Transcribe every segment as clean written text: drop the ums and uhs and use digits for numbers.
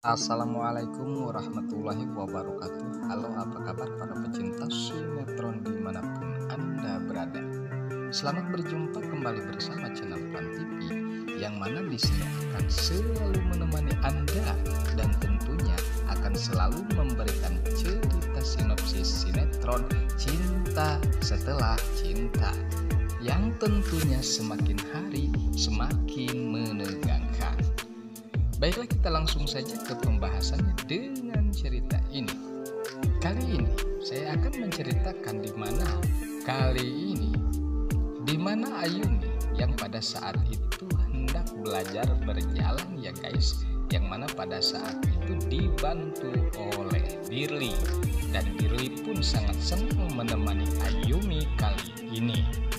Assalamualaikum warahmatullahi wabarakatuh. Halo, apa kabar para pecinta sinetron dimanapun Anda berada. Selamat berjumpa kembali bersama channel Pan TV, yang mana di sini akan selalu menemani Anda dan tentunya akan selalu memberikan cerita sinopsis sinetron Cinta Setelah Cinta, yang tentunya semakin hari semakin menegangkan. Baiklah, kita langsung saja ke pembahasannya dengan cerita ini. Kali ini saya akan menceritakan di mana Ayumi yang pada saat itu hendak belajar berjalan ya guys, yang mana pada saat itu dibantu oleh Dirli, dan Dirli pun sangat senang menemani Ayumi kali ini.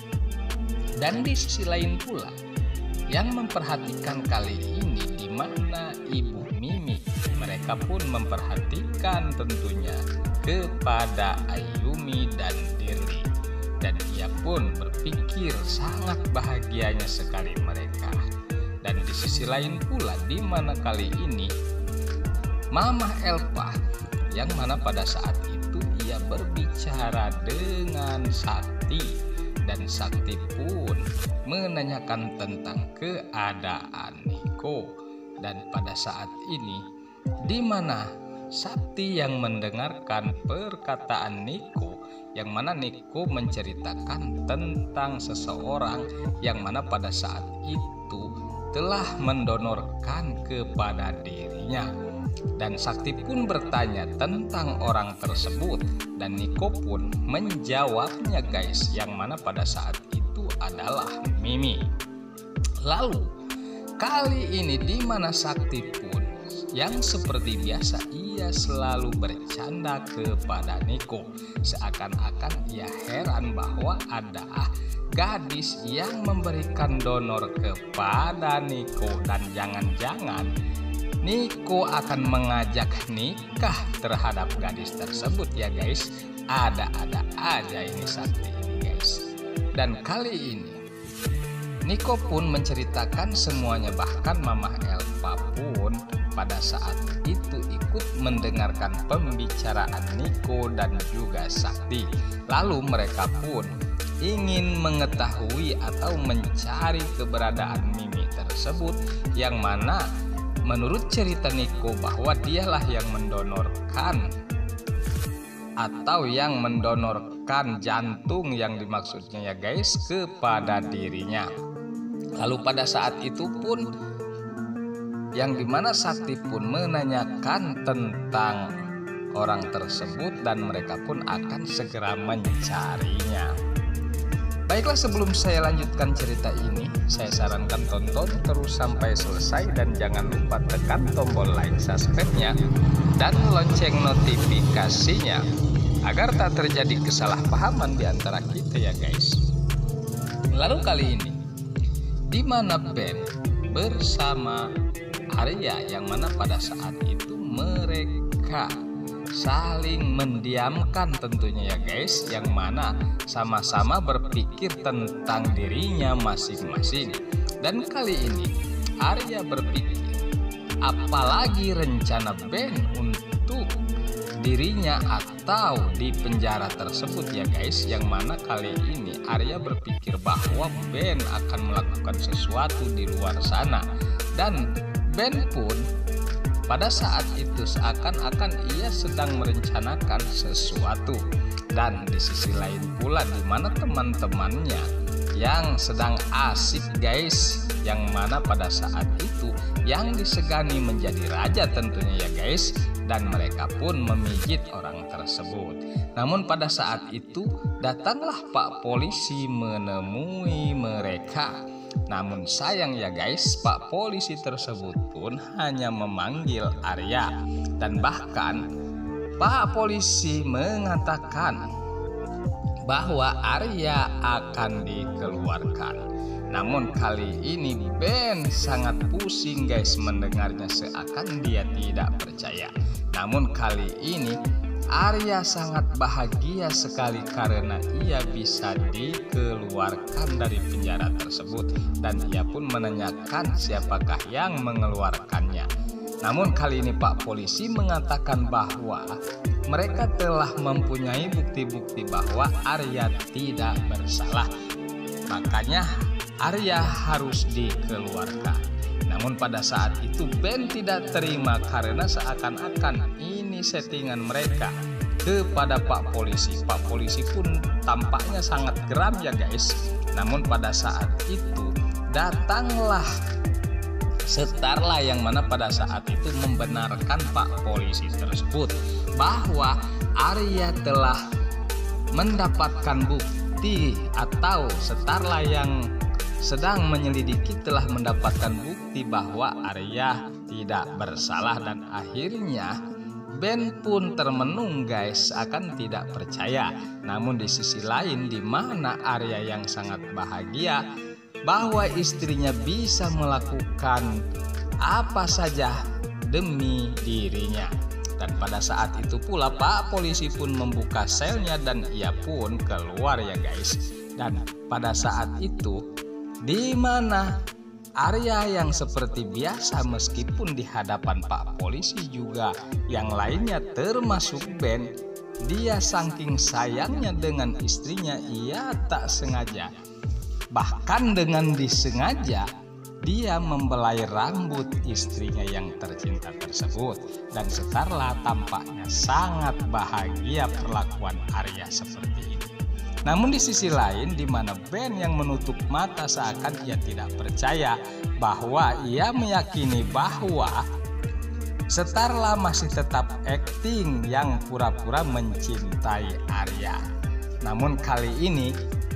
Dan di sisi lain pula yang memperhatikan kali ini di mana Ibu Mimi, mereka pun memperhatikan tentunya kepada Ayumi dan Dirli, dan ia pun berpikir sangat bahagianya sekali mereka. Dan di sisi lain pula di mana kali ini Mama Elpa, yang mana pada saat itu ia berbicara dengan Sakti, dan Sakti pun menanyakan tentang keadaan Niko. Dan pada saat ini di mana Sakti yang mendengarkan perkataan Niko, yang mana Niko menceritakan tentang seseorang yang mana pada saat itu telah mendonorkan kepada dirinya. Dan Sakti pun bertanya tentang orang tersebut, dan Niko pun menjawabnya guys, yang mana pada saat itu adalah Mimi. Lalu kali ini di mana Sakti pun yang seperti biasa ia selalu bercanda kepada Niko, seakan-akan ia heran bahwa ada gadis yang memberikan donor kepada Niko, dan jangan-jangan Niko akan mengajak nikah terhadap gadis tersebut ya guys. Ada-ada aja ini Sakti ini guys. Dan kali ini Niko pun menceritakan semuanya, bahkan Mama Elpa pun pada saat itu ikut mendengarkan pembicaraan Niko dan juga Sakti. Lalu mereka pun ingin mengetahui atau mencari keberadaan Mimi tersebut, yang mana menurut cerita Niko bahwa dialah yang mendonorkan atau yang mendonorkan jantung yang dimaksudnya ya guys kepada dirinya. Lalu pada saat itu pun yang dimana Sakti pun menanyakan tentang orang tersebut, dan mereka pun akan segera mencarinya. Baiklah, sebelum saya lanjutkan cerita ini, saya sarankan tonton terus sampai selesai, dan jangan lupa tekan tombol like, subscribe-nya, dan lonceng notifikasinya agar tak terjadi kesalahpahaman di antara kita ya guys. Lalu kali ini di mana Ben bersama Arya, yang mana pada saat itu mereka saling mendiamkan tentunya ya guys, yang mana sama-sama berpikir tentang dirinya masing-masing. Dan kali ini Arya berpikir apalagi rencana Ben untuk dirinya atau di penjara tersebut ya guys, yang mana kali ini Arya berpikir bahwa Ben akan melakukan sesuatu di luar sana, dan Ben pun pada saat itu seakan-akan ia sedang merencanakan sesuatu. Dan di sisi lain pula di mana teman-temannya yang sedang asik guys, yang mana pada saat itu yang disegani menjadi raja tentunya ya guys, dan mereka pun memijit orang tersebut. Namun pada saat itu datanglah Pak Polisi menemui mereka. Namun sayang ya guys, Pak Polisi tersebut pun hanya memanggil Arya, dan bahkan Pak Polisi mengatakan bahwa Arya akan dikeluarkan. Namun kali ini Ben sangat pusing guys mendengarnya, seakan dia tidak percaya. Namun kali ini Arya sangat bahagia sekali karena ia bisa dikeluarkan dari penjara tersebut, dan ia pun menanyakan siapakah yang mengeluarkannya. Namun kali ini Pak Polisi mengatakan bahwa mereka telah mempunyai bukti-bukti bahwa Arya tidak bersalah. Makanya Arya harus dikeluarkan. Namun pada saat itu Ben tidak terima karena seakan-akan ini settingan mereka kepada Pak Polisi. Pak Polisi pun tampaknya sangat geram ya guys. Namun pada saat itu datanglah Starla yang mana pada saat itu membenarkan Pak Polisi tersebut bahwa Arya telah mendapatkan bukti, atau Starla yang sedang menyelidiki telah mendapatkan bukti bahwa Arya tidak bersalah. Dan akhirnya Ben pun termenung guys, akan tidak percaya. Namun di sisi lain di mana Arya yang sangat bahagia bahwa istrinya bisa melakukan apa saja demi dirinya. Dan pada saat itu pula Pak Polisi pun membuka selnya dan ia pun keluar ya guys. Dan pada saat itu di mana Arya yang seperti biasa meskipun di hadapan Pak Polisi juga yang lainnya termasuk Ben, dia saking sayangnya dengan istrinya ia tak sengaja, bahkan dengan disengaja, dia membelai rambut istrinya yang tercinta tersebut. Dan Starla tampaknya sangat bahagia perlakuan Arya seperti ini. Namun di sisi lain di mana Ben yang menutup mata seakan ia tidak percaya, bahwa ia meyakini bahwa Starla masih tetap acting yang pura-pura mencintai Arya. Namun kali ini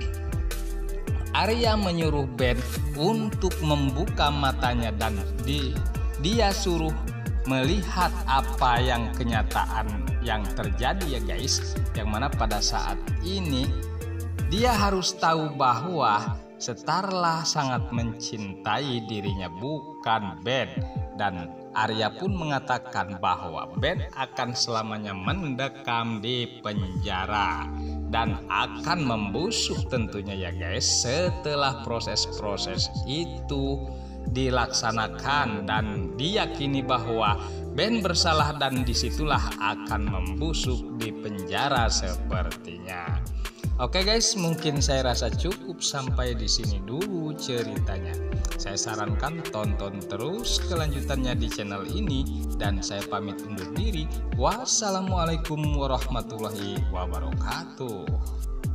Arya menyuruh Ben untuk membuka matanya dan dia suruh melihat apa yang kenyataan yang terjadi ya guys. Yang mana pada saat ini dia harus tahu bahwa Starla sangat mencintai dirinya, bukan Ben. Dan Arya pun mengatakan bahwa Ben akan selamanya mendekam di penjara dan akan membusuk tentunya ya guys setelah proses-proses itu dilaksanakan dan diyakini bahwa Ben bersalah, dan disitulah akan membusuk di penjara sepertinya. Oke guys, mungkin saya rasa cukup sampai di sini dulu ceritanya. Saya sarankan tonton terus kelanjutannya di channel ini, dan saya pamit undur diri. Wassalamualaikum warahmatullahi wabarakatuh.